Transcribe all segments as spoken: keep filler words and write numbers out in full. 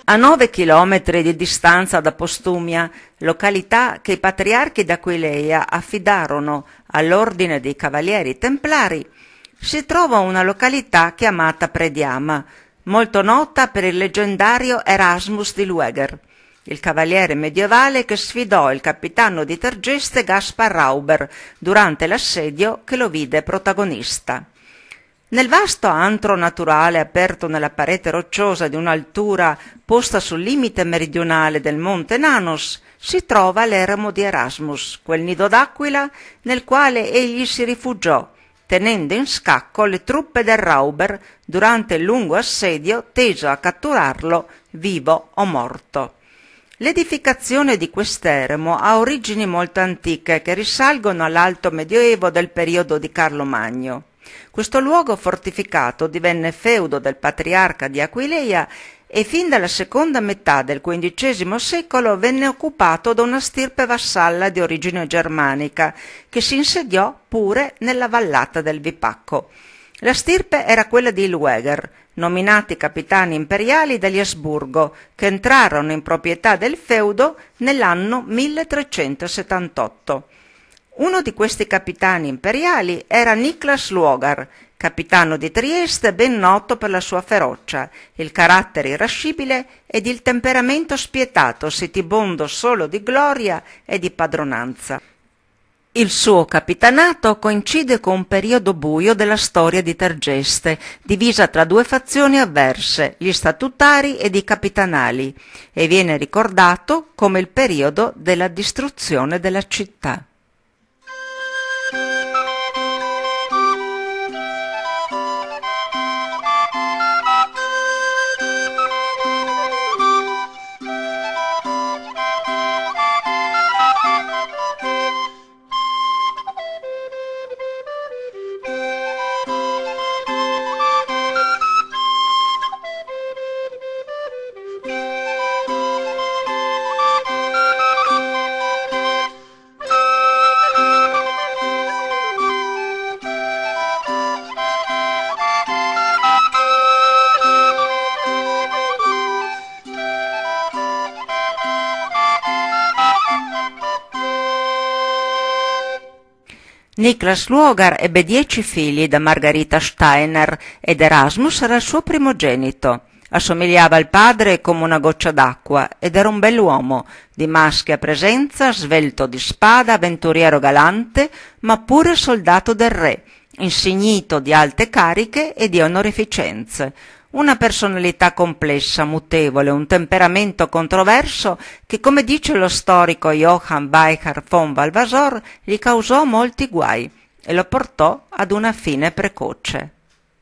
A nove chilometri di distanza da Postumia, località che i patriarchi d'Aquileia affidarono all'ordine dei Cavalieri Templari, si trova una località chiamata Prediama, molto nota per il leggendario Erasmus di Lueger, il cavaliere medievale che sfidò il capitano di Tergeste Gaspar Rauber durante l'assedio che lo vide protagonista. Nel vasto antro naturale aperto nella parete rocciosa di un'altura posta sul limite meridionale del monte Nanos si trova l'eremo di Erasmus, quel nido d'aquila nel quale egli si rifugiò, tenendo in scacco le truppe del Rauber durante il lungo assedio teso a catturarlo vivo o morto. L'edificazione di quest'eremo ha origini molto antiche che risalgono all'alto medioevo del periodo di Carlo Magno. Questo luogo fortificato divenne feudo del patriarca di Aquileia e fin dalla seconda metà del quindicesimo secolo venne occupato da una stirpe vassalla di origine germanica che si insediò pure nella vallata del Vipacco. La stirpe era quella di Lueger, nominati capitani imperiali degli Asburgo, che entrarono in proprietà del feudo nell'anno milletrecentosettantotto. Uno di questi capitani imperiali era Niklas Luogar, capitano di Trieste ben noto per la sua ferocia, il carattere irascibile ed il temperamento spietato, sitibondo solo di gloria e di padronanza. Il suo capitanato coincide con un periodo buio della storia di Tergeste, divisa tra due fazioni avverse, gli statutari ed i capitanali, e viene ricordato come il periodo della distruzione della città. Niklas Luogar ebbe dieci figli da Margarita Steiner ed Erasmus era il suo primogenito. Assomigliava al padre come una goccia d'acqua ed era un bell'uomo, di maschia presenza, svelto di spada, avventuriero galante, ma pure soldato del re, insignito di alte cariche e di onorificenze. Una personalità complessa, mutevole, un temperamento controverso che, come dice lo storico Johann Weichar von Valvasor, gli causò molti guai e lo portò ad una fine precoce.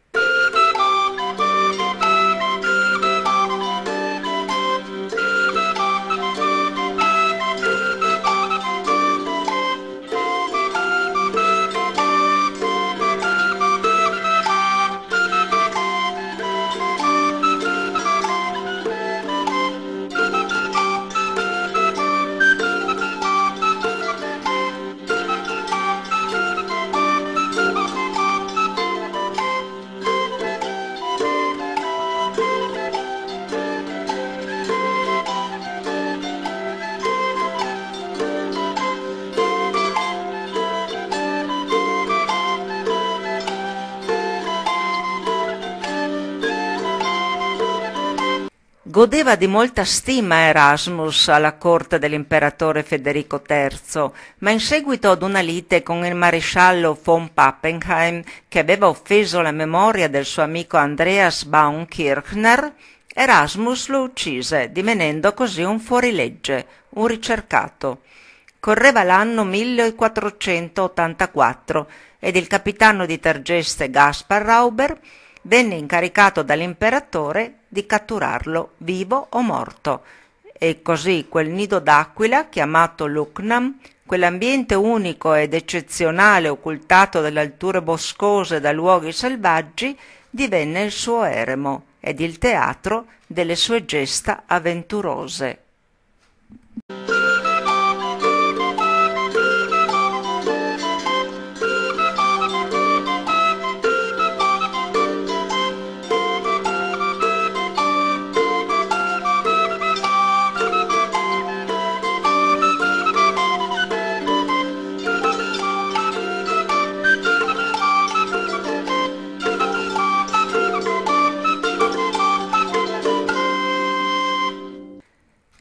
Godeva di molta stima Erasmus alla corte dell'imperatore Federico terzo, ma in seguito ad una lite con il maresciallo von Pappenheim, che aveva offeso la memoria del suo amico Andreas Baunkirchner, Erasmus lo uccise, divenendo così un fuorilegge, un ricercato. Correva l'anno millequattrocentottantaquattro ed il capitano di Tergeste Gaspar Rauber venne incaricato dall'imperatore di catturarlo vivo o morto, e così quel nido d'aquila chiamato Lucknam, quell'ambiente unico ed eccezionale occultato dalle alture boscose e da luoghi selvaggi, divenne il suo eremo ed il teatro delle sue gesta avventurose.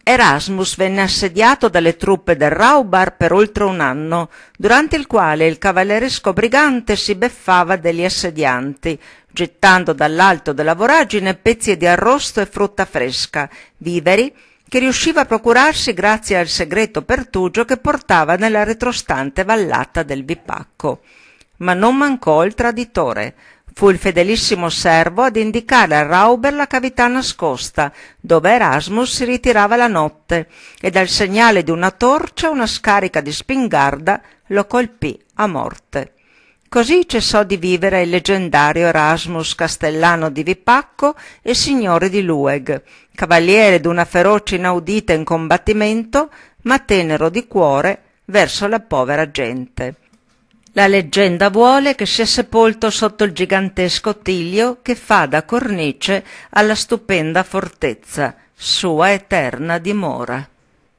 Erasmus venne assediato dalle truppe del Raubar per oltre un anno, durante il quale il cavalleresco brigante si beffava degli assedianti, gettando dall'alto della voragine pezzi di arrosto e frutta fresca, viveri che riusciva a procurarsi grazie al segreto pertugio che portava nella retrostante vallata del Vipacco. Ma non mancò il traditore. Fu il fedelissimo servo ad indicare al Rauber la cavità nascosta, dove Erasmus si ritirava la notte, e dal segnale di una torcia una scarica di spingarda lo colpì a morte. Così cessò di vivere il leggendario Erasmus, castellano di Vipacco e signore di Lueg, cavaliere d'una feroce inaudita in combattimento, ma tenero di cuore verso la povera gente. La leggenda vuole che sia sepolto sotto il gigantesco tiglio che fa da cornice alla stupenda fortezza, sua eterna dimora.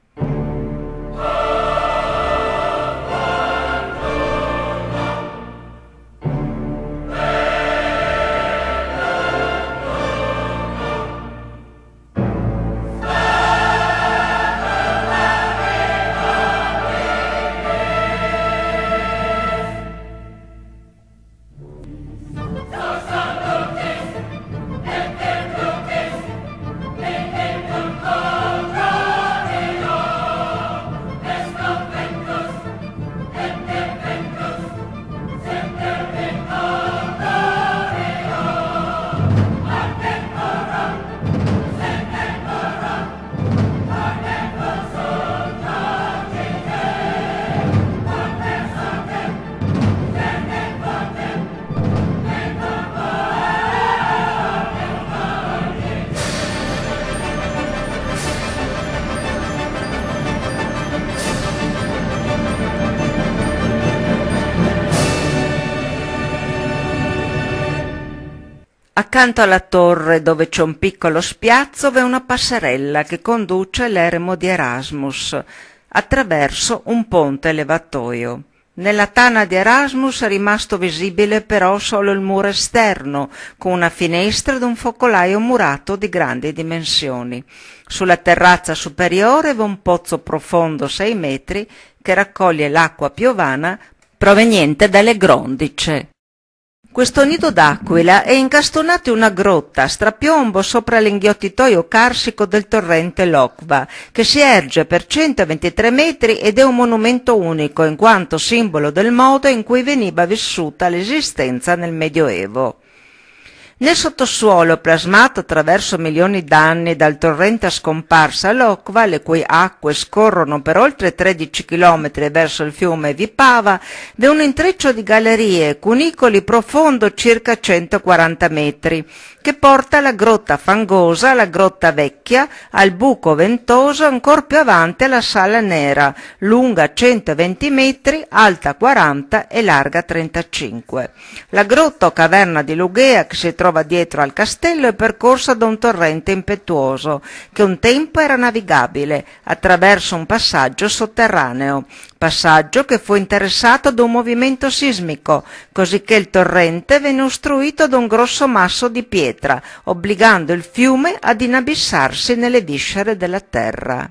Accanto alla torre, dove c'è un piccolo spiazzo, v'è una passerella che conduce l'eremo di Erasmus attraverso un ponte levatoio. Nella tana di Erasmus è rimasto visibile però solo il muro esterno, con una finestra ed un focolaio murato di grandi dimensioni. Sulla terrazza superiore v'è un pozzo profondo sei metri che raccoglie l'acqua piovana proveniente dalle grondice. Questo nido d'aquila è incastonato in una grotta a strapiombo sopra l'inghiottitoio carsico del torrente Lokva, che si erge per centoventitré metri ed è un monumento unico in quanto simbolo del modo in cui veniva vissuta l'esistenza nel Medioevo. Nel sottosuolo, plasmato attraverso milioni d'anni dal torrente a scomparsa Lokva, le cui acque scorrono per oltre tredici chilometri verso il fiume Vipava, v'è un intreccio di gallerie e cunicoli profondo circa centoquaranta metri, che porta alla grotta fangosa, alla grotta vecchia, al buco ventoso, ancor più avanti alla sala nera, lunga centoventi metri, alta quaranta e larga trentacinque. La grotta o caverna di Lugea, che si trova dietro al castello, è percorsa da un torrente impetuoso, che un tempo era navigabile, attraverso un passaggio sotterraneo, passaggio che fu interessato da un movimento sismico, cosicché il torrente venne ostruito da un grosso masso di pietra, obbligando il fiume ad inabissarsi nelle viscere della terra.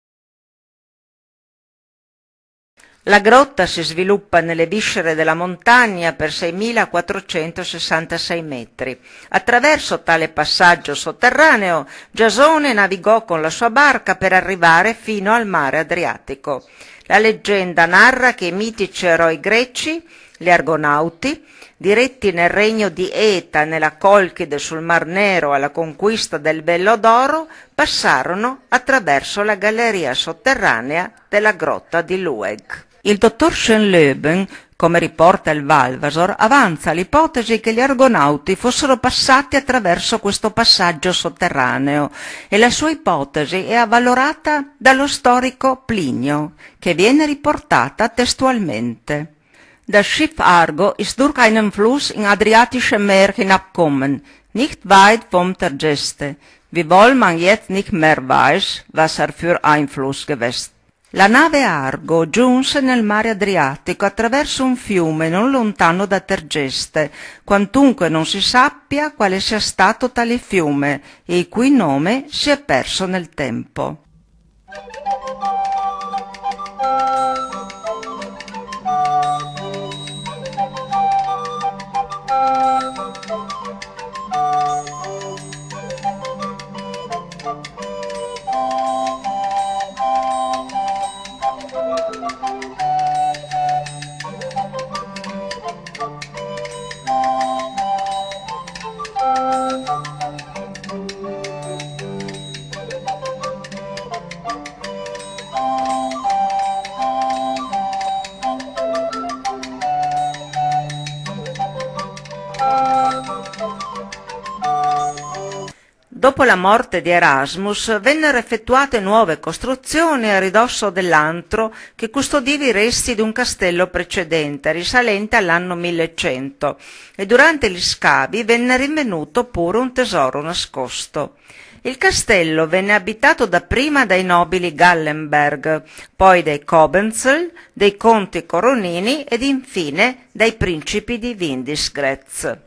La grotta si sviluppa nelle viscere della montagna per seimilaquattrocentosessantasei metri. Attraverso tale passaggio sotterraneo, Giasone navigò con la sua barca per arrivare fino al mare Adriatico. La leggenda narra che i mitici eroi greci, gli Argonauti, diretti nel regno di Eta nella Colchide sul Mar Nero alla conquista del Bello d'Oro, passarono attraverso la galleria sotterranea della grotta di Lueg. Il dottor Schönleben, come riporta il Valvasor, avanza l'ipotesi che gli Argonauti fossero passati attraverso questo passaggio sotterraneo e la sua ipotesi è avvalorata dallo storico Plinio, che viene riportata testualmente. Das Schiff Argo ist durch einen Fluss in Adriatische Meer hinabkommen, nicht weit vom Tergeste, wiewohl man jetzt nicht mehr weiß, was er für Einfluss gewesen. La nave Argo giunse nel mare Adriatico attraverso un fiume non lontano da Tergeste, quantunque non si sappia quale sia stato tale fiume, e il cui nome si è perso nel tempo. Dopo la morte di Erasmus vennero effettuate nuove costruzioni a ridosso dell'antro che custodiva i resti di un castello precedente, risalente all'anno millecento, e durante gli scavi venne rinvenuto pure un tesoro nascosto. Il castello venne abitato dapprima dai nobili Gallenberg, poi dai Cobenzl, dei conti coronini ed infine dai principi di Windischgrätz.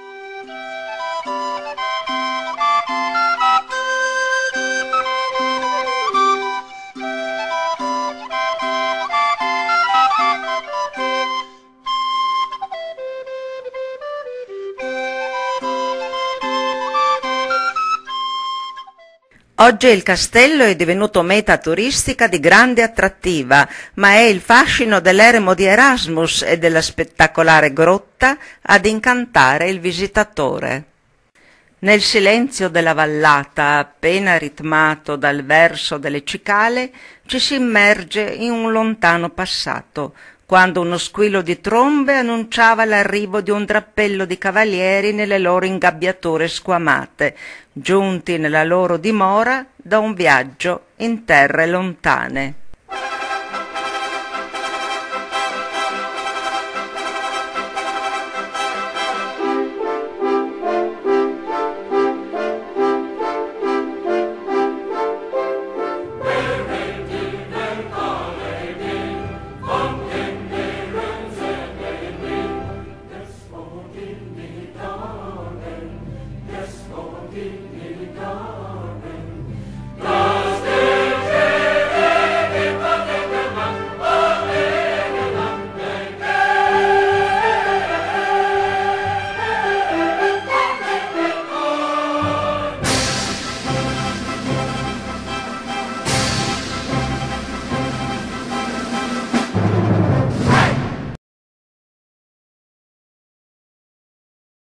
Oggi il castello è divenuto meta turistica di grande attrattiva, ma è il fascino dell'eremo di Erasmus e della spettacolare grotta ad incantare il visitatore. Nel silenzio della vallata, appena ritmato dal verso delle cicale, ci si immerge in un lontano passato, quando uno squillo di trombe annunciava l'arrivo di un drappello di cavalieri nelle loro ingabbiature squamate, giunti nella loro dimora da un viaggio in terre lontane.